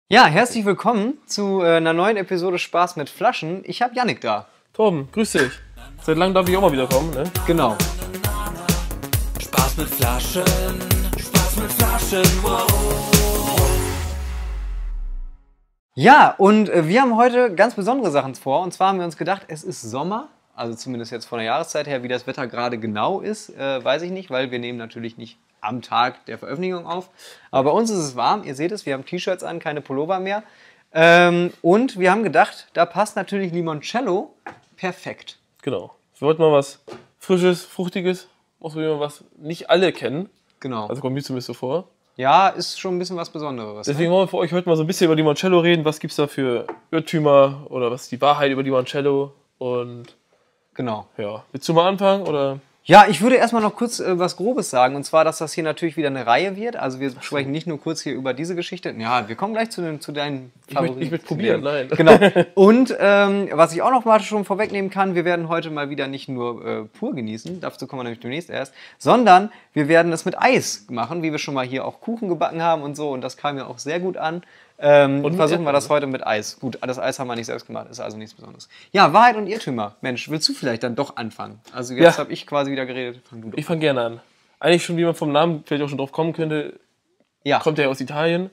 Ja, herzlich willkommen zu einer neuen Episode Spaß mit Flaschen. Ich habe Yannick da. Torben, grüß dich. Seit langem darf ich auch mal wieder kommen, ne? Genau. Spaß mit Flaschen, wow. Ja, und wir haben heute ganz besondere Sachen vor. Und zwar haben wir uns gedacht, es ist Sommer. Also zumindest jetzt von der Jahreszeit her. Wie das Wetter gerade genau ist, weiß ich nicht, weil wir nehmen natürlich nicht am Tag der Veröffentlichung auf. Aber bei uns ist es warm. Ihr seht es, wir haben T-Shirts an, keine Pullover mehr. Und wir haben gedacht, da passt natürlich Limoncello perfekt. Genau. Wir wollten mal was Frisches, Fruchtiges, ausprobieren, was nicht alle kennen. Genau. Also kommt mir zumindest so vor. Ja, ist schon ein bisschen was Besonderes. Deswegen wollen wir für euch heute mal so ein bisschen über Limoncello reden. Was gibt es da für Irrtümer oder was ist die Wahrheit über Limoncello? Und Genau. ja, willst du mal anfangen oder? Ja, ich würde erstmal noch kurz was Grobes sagen. Und zwar, dass das hier natürlich wieder eine Reihe wird. Also wir sprechen nicht nur kurz hier über diese Geschichte. Ja, wir kommen gleich zu deinen Favoriten. Ich möchte probieren, nein. Genau. Und was ich auch noch mal schon vorwegnehmen kann, wir werden heute mal wieder nicht nur pur genießen, dazu kommen wir nämlich demnächst erst, sondern wir werden es mit Eis machen, wie wir schon mal hier auch Kuchen gebacken haben und so. Und das kam ja auch sehr gut an. Und versuchen wir das heute mit Eis. Gut, das Eis haben wir nicht selbst gemacht, ist also nichts Besonderes. Ja, Wahrheit und Irrtümer. Mensch, willst du vielleicht dann doch anfangen? Also jetzt habe ich quasi wieder geredet. Fang du doch Ich fange gerne an. Eigentlich schon, wie man vom Namen vielleicht auch schon drauf kommen könnte, Ja. kommt er ja aus Italien.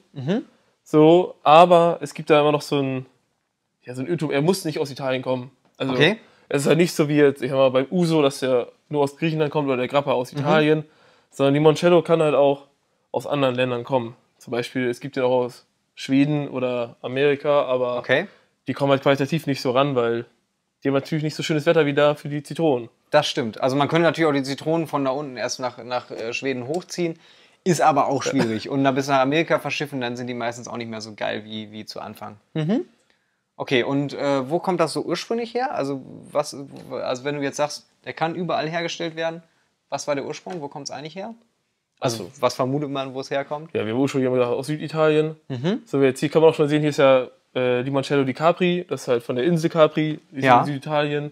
So, aber es gibt da immer noch so ein Irrtum, er muss nicht aus Italien kommen. Also Okay. es ist halt nicht so wie jetzt, ich sag mal, beim Uso, dass der nur aus Griechenland kommt oder der Grappa aus Italien, sondern Limoncello kann halt auch aus anderen Ländern kommen. Zum Beispiel, es gibt ja auch aus Schweden oder Amerika, aber Okay. die kommen halt qualitativ nicht so ran, weil die haben natürlich nicht so schönes Wetter wie da für die Zitronen. Das stimmt. Also man könnte natürlich auch die Zitronen von da unten erst nach Schweden hochziehen. Ist aber auch schwierig. Und bis nach Amerika verschiffen, dann sind die meistens auch nicht mehr so geil wie zu Anfang. Okay, und wo kommt das so ursprünglich her? Also wenn du jetzt sagst, der kann überall hergestellt werden, was war der Ursprung? Wo kommt es eigentlich her? Also was vermutet man, wo es herkommt? Ja, wir haben ursprünglich gesagt, aus Süditalien. So, jetzt hier kann man auch schon sehen, hier ist ja Limoncello di Capri, das ist halt von der Insel Capri, die ist Ja. in Süditalien.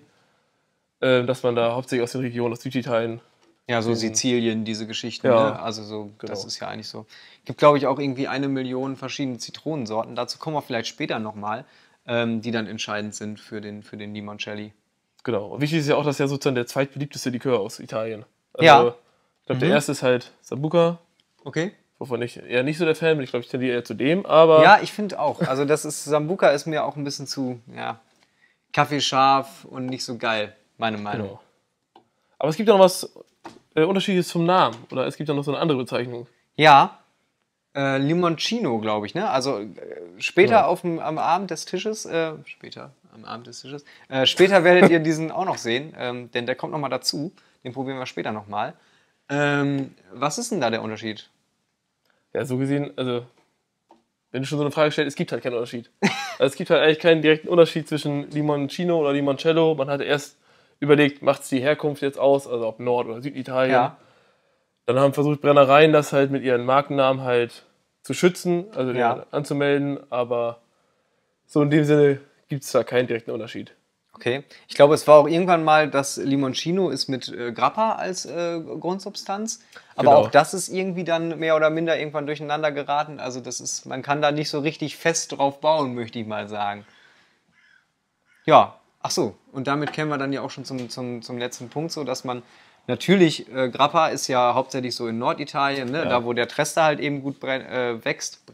Dass man da hauptsächlich aus den Regionen, aus Süditalien. Ja, so Sizilien, diese Geschichten. Ja. Ne? Also so, das Genau. ist ja eigentlich so. Gibt, glaube ich, auch irgendwie 1 Million verschiedene Zitronensorten. Dazu kommen wir vielleicht später nochmal, die dann entscheidend sind für den Limoncelli. Genau. Und wichtig ist ja auch, dass ja sozusagen der zweitbeliebteste Likör aus Italien. Also, Ja. ich glaube, der erste ist halt Sambuca, Okay. wovon ich eher nicht so der Fan bin. Ich glaube, ich tendiere eher zu dem, aber Ja, ich finde auch. Also Sambuca ist mir auch ein bisschen zu, ja, kaffeescharf und nicht so geil, meine Meinung. genau. Aber es gibt ja noch was Unterschiedliches zum Namen. Oder es gibt ja noch so eine andere Bezeichnung. Ja, Limoncino, glaube ich, ne? Also später Ja. am Abend des Tisches, später werdet ihr diesen auch noch sehen, denn der kommt nochmal dazu. Den probieren wir später nochmal. Was ist denn da der Unterschied? Ja, so gesehen, also, wenn du schon so eine Frage stellst, es gibt halt keinen Unterschied. Also, es gibt halt eigentlich keinen direkten Unterschied zwischen Limoncino oder Limoncello. Man hat erst überlegt, macht es die Herkunft jetzt aus, also ob Nord- oder Süditalien. Ja. Dann haben versucht Brennereien das halt mit ihren Markennamen halt zu schützen, also den Ja. anzumelden, aber so in dem Sinne gibt es da keinen direkten Unterschied. Okay. Ich glaube, es war auch irgendwann mal, das Limoncino ist mit Grappa als Grundsubstanz. Aber Genau. auch das ist irgendwie dann mehr oder minder irgendwann durcheinander geraten. Also man kann da nicht so richtig fest drauf bauen, möchte ich mal sagen. Ja, ach so. Und damit kämen wir dann ja auch schon zum letzten Punkt, so dass man natürlich, Grappa ist ja hauptsächlich so in Norditalien, ne? Ja. Da wo der Trester halt eben gut wächst.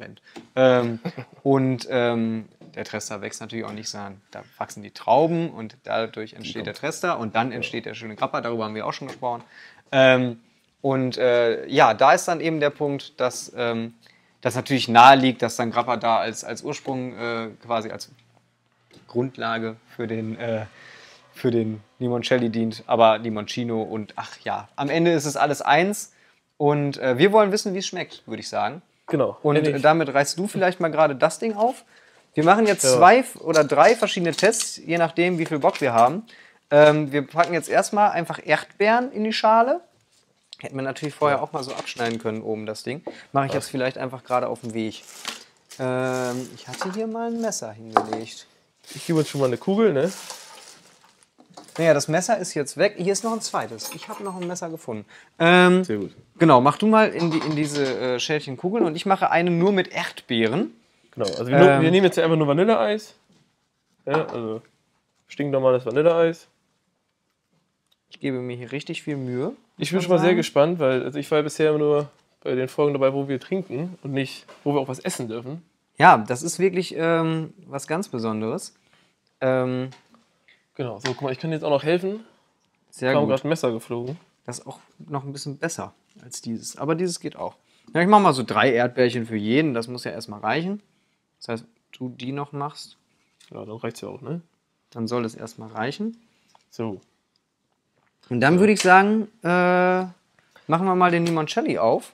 Der Trester wächst natürlich auch nicht, sondern da wachsen die Trauben und dadurch entsteht der Trester und dann entsteht der schöne Grappa, darüber haben wir auch schon gesprochen. Da ist dann eben der Punkt, dass das natürlich nahe liegt, dass dann Grappa da als Ursprung quasi als Grundlage für den Limoncelli dient, aber Limoncino und ach ja, am Ende ist es alles eins und wir wollen wissen, wie es schmeckt, würde ich sagen. Genau. Und damit reißt du vielleicht mal gerade das Ding auf. Wir machen jetzt Ja. 2 oder 3 verschiedene Tests, je nachdem, wie viel Bock wir haben. Wir packen jetzt erstmal einfach Erdbeeren in die Schale. Hätten wir natürlich vorher auch mal so abschneiden können, oben das Ding. Mache ich jetzt vielleicht einfach gerade auf dem Weg. Ich hatte hier mal ein Messer hingelegt. Ich gebe uns schon mal eine Kugel, ne? Naja, das Messer ist jetzt weg. Hier ist noch ein zweites. Ich habe noch ein Messer gefunden. Sehr gut. Genau, mach du mal in diese Schälchen Kugeln und ich mache eine nur mit Erdbeeren. Genau, also wir nehmen jetzt ja einfach nur Vanilleeis. Ja, also stinknormales Vanilleeis. Ich gebe mir hier richtig viel Mühe. Ich bin schon mal sehr gespannt, weil also ich war ja bisher immer nur bei den Folgen dabei, wo wir trinken und nicht, wo wir auch was essen dürfen. Ja, das ist wirklich was ganz Besonderes. Genau, so guck mal, ich kann jetzt auch noch helfen. Sehr Kaum gut. gerade ein Messer geflogen. Das ist auch noch ein bisschen besser als dieses. Aber dieses geht auch. Ja, ich mache mal so 3 Erdbeerchen für jeden. Das muss ja erstmal reichen. Das heißt, du die noch machst, Ja, dann reicht's ja auch, ne? dann soll es erstmal reichen. So. Und dann würde ich sagen, machen wir mal den Limoncelli auf.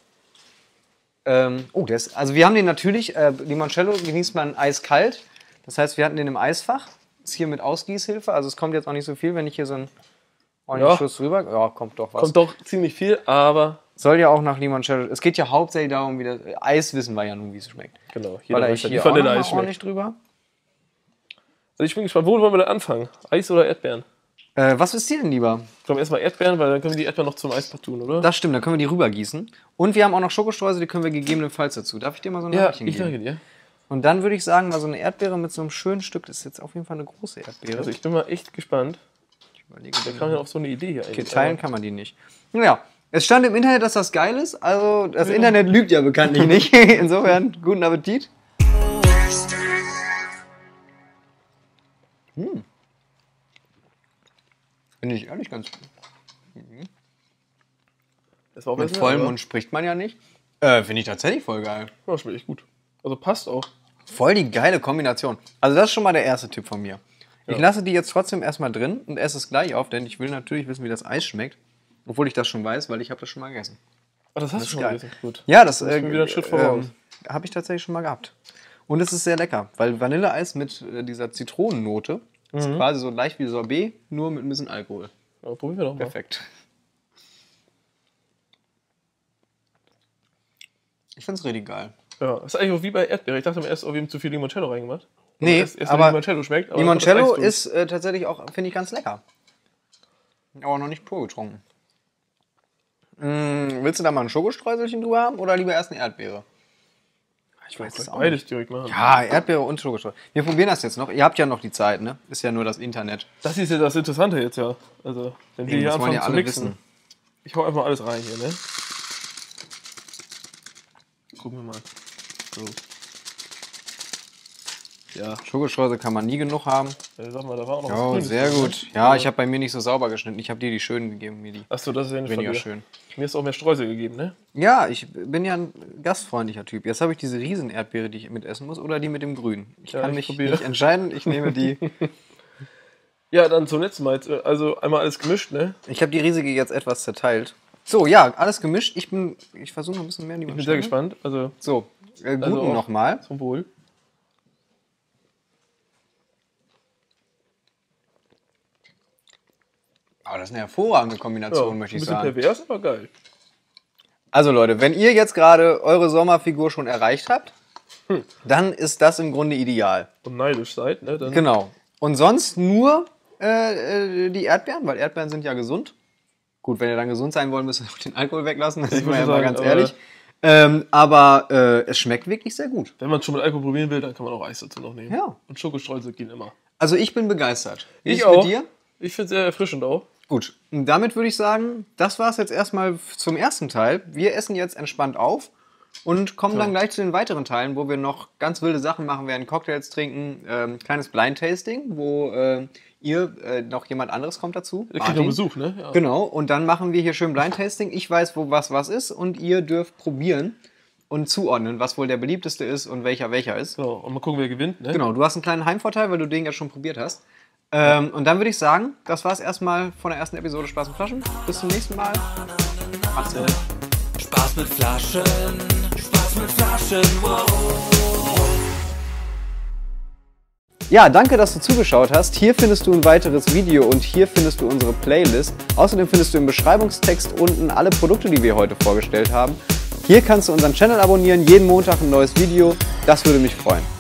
Also wir haben den natürlich, Limoncello genießt man eiskalt. Das heißt, wir hatten den im Eisfach. Ist hier mit Ausgießhilfe. Also es kommt jetzt auch nicht so viel, wenn ich hier so einen ordentlichen Schuss drüber. Ja, kommt doch was. Kommt doch ziemlich viel, aber Soll ja auch nach Limoncello. Es geht ja hauptsächlich darum, wie das Eis wissen wir ja nun, wie es schmeckt. genau, Weil da weiß ich ja, hier wie auch noch mal Vanilleeis schmeckt. ordentlich drüber. Also ich bin gespannt, wo wollen wir denn anfangen? Eis oder Erdbeeren? Was ist dir denn lieber? Ich glaube erstmal Erdbeeren, weil dann können wir die Erdbeeren noch zum Eisbad tun, oder? Das stimmt, dann können wir die rübergießen. Und wir haben auch noch Schokostreusel, die können wir gegebenenfalls dazu. Darf ich dir mal so ein ja, Nachrichten ich geben? danke dir. Und dann würde ich sagen, mal so eine Erdbeere mit so einem schönen Stück, das ist jetzt auf jeden Fall eine große Erdbeere. Also ich bin mal echt gespannt. Ich überlege, Wer kam denn auf so eine Idee hier okay, eigentlich? teilen kann man die nicht. Naja, es stand im Internet, dass das geil ist. Also das Internet lügt ja bekanntlich nicht. Insofern, guten Appetit. Finde ich ehrlich ganz gut. Das war auch Mit besser, vollem aber- Mund spricht man ja nicht. Finde ich tatsächlich voll geil. Ja, schmeckt echt gut. Also passt auch. Voll die geile Kombination. Also das ist schon mal der erste Tipp von mir. Ich Ja. lasse die jetzt trotzdem erstmal drin und esse es gleich auf, denn ich will natürlich wissen, wie das Eis schmeckt. Obwohl ich das schon weiß, weil ich habe das schon mal gegessen. Ah, das hast ist du schon geil. gegessen. Gut. Ja, das bin wieder einen Schritt voraus. habe ich tatsächlich schon mal gehabt. Und es ist sehr lecker, weil Vanilleeis mit dieser Zitronennote ist quasi so leicht wie Sorbet, nur mit ein bisschen Alkohol. Ja, probieren wir doch mal. Perfekt. Ich finde es richtig geil. Ja, das ist eigentlich auch wie bei Erdbeere. Ich dachte mir erst, wir haben zu viel Limoncello reingemacht. Nee, erst aber Limoncello schmeckt. Aber Limoncello das Eis ist tatsächlich auch, finde ich, ganz lecker. Aber noch nicht pur getrunken. Willst du da mal ein Schokostreuselchen drüber haben oder lieber erst eine Erdbeere? Ich weiß es tut. auch Beides nicht. direkt machen. Ja, Erdbeere und Schokostreusel. Wir probieren das jetzt noch. Ihr habt ja noch die Zeit, ne? Ist ja nur das Internet. Das ist ja das Interessante jetzt, ja. Also, wenn wir hier Das wollen anfangen ja zu alle mixen. wissen. Ich hau einfach mal alles rein hier, ne? Gucken wir mal. So. Ja, Schokostreusel kann man nie genug haben. sag mal, da war auch noch was Oh, Grünes sehr drin, ne? gut. Ja, ich habe bei mir nicht so sauber geschnitten. Ich habe dir die schönen gegeben, mir die Achso, das ist ja nicht von weniger dir. schön. Mir ist auch mehr Streusel gegeben, ne? Ja, ich bin ja ein gastfreundlicher Typ. Jetzt habe ich diese Riesen-Erdbeere, die ich mitessen muss, oder die mit dem Grün. Ich Ja, kann ich mich probiere. nicht entscheiden. Ich nehme die. Ja, dann zum letzten Mal. Also einmal alles gemischt, ne? Ich habe die riesige jetzt etwas zerteilt. So, ja, alles gemischt. Ich versuche noch ein bisschen mehr Ich bin sehr gespannt. Also, So, guten Also auch- nochmal. zum Wohl. Aber das ist eine hervorragende Kombination, ein möchte ich bisschen sagen. pervers, aber geil. Also Leute, wenn ihr jetzt gerade eure Sommerfigur schon erreicht habt, dann ist das im Grunde ideal. Und neidisch seid, ne? Dann Genau. Und sonst nur die Erdbeeren, weil Erdbeeren sind ja gesund. Gut, wenn ihr dann gesund sein wollt, müsst ihr auch den Alkohol weglassen. Das ist man ja würde mal sagen, ganz aber- ehrlich. Aber es schmeckt wirklich sehr gut. Wenn man schon mit Alkohol probieren will, dann kann man auch Eis dazu noch nehmen. Ja. Und Schokostreusel gehen immer. Also ich bin begeistert. Wie Ich ist es auch. mit dir? Ich finde es sehr erfrischend auch. Gut, und damit würde ich sagen, das war es jetzt erstmal zum ersten Teil. Wir essen jetzt entspannt auf und kommen dann gleich zu den weiteren Teilen, wo wir noch ganz wilde Sachen machen werden, Cocktails trinken, kleines Blind-Tasting, wo noch jemand anderes kommt dazu. Ihr kriegt noch Besuch, ne? Ja. Genau, und dann machen wir hier schön Blind-Tasting. Ich weiß, wo was ist und ihr dürft probieren und zuordnen, was wohl der beliebteste ist und welcher ist. Genau. Und mal gucken, wer gewinnt, ne? Genau, du hast einen kleinen Heimvorteil, weil du den ja schon probiert hast. Und dann würde ich sagen, das war es erstmal von der ersten Episode Spaß mit Flaschen. Bis zum nächsten Mal. Macht's gut. Spaß mit Flaschen, wow. Ja, danke, dass du zugeschaut hast. Hier findest du ein weiteres Video und hier findest du unsere Playlist. Außerdem findest du im Beschreibungstext unten alle Produkte, die wir heute vorgestellt haben. Hier kannst du unseren Channel abonnieren, jeden Montag ein neues Video. Das würde mich freuen.